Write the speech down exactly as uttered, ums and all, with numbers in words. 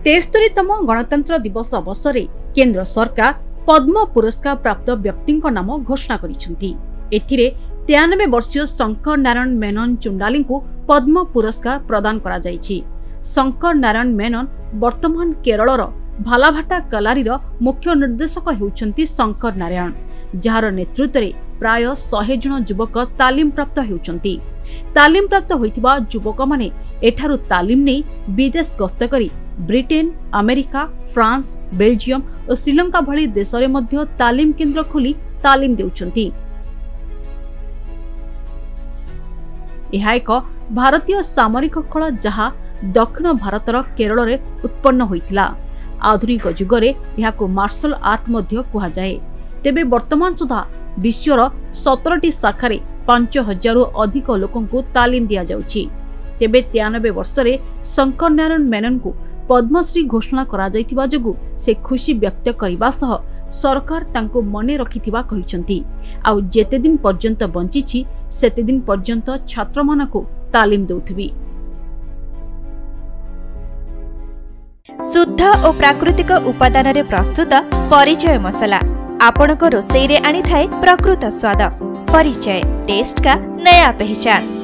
तेस्तरीतम गणतंत्र दिवस अवसर में केंद्र सरकार पद्म पुरस्कार प्राप्त व्यक्ति नाम घोषणा करिसेंती। एथिरे तेयानबे वर्षीय शंकर नारायण मेनन चुंडाली को पद्म पुरस्कार प्रदान करा जायछि। शंकर नारायण मेनन वर्तमान केरलर भालाभाटा कलारीर मुख्य निर्देशक हेउछंती शंकर नारायण, जार नेतृत्व में प्राय सौ जन युवक तालीम प्राप्त हेउछंती। तालीम प्राप्त होइतिबा युवक माने एठारु तालीम नै विदेश गस्त करी ब्रिटेन, अमेरिका, फ्रांस, बेल्जियम और श्रीलंका भली देश रे मध्य तालीम केंद्र खोली तालीम देउछंती। यह एक भारतीय सामरिक कला जहा दक्षिण भारतर केरल रे उत्पन्न होइतिला। आधुनिक जुगरे यहाको मार्शल आर्ट मध्य कुहा जाए। तेबे वर्तमान सुधा विश्वर सतरटी शाखा पांच हजार अधिक लोकों को तालीम दिया जाउछि। तेबे तेयानबे वर्षरे शंकर नारायण मेनन को पद्मश्री घोषणा करा जाइतिबा जोगु से खुशी व्यक्त करिबा सह सरकार तांको मने रखिथिबा कहिसंती। आउ जेते दिन पर्यंत बंचिछि सेते दिन पर्यंत छात्र मानको तालीम देउथिबी। शुद्ध और प्राकृतिक उपादान रे प्रस्तुत परिचय मसला आपनको रोसई रे आनी थाए प्रकृत स्वाद। परिचय टेस्ट का नया पहचान।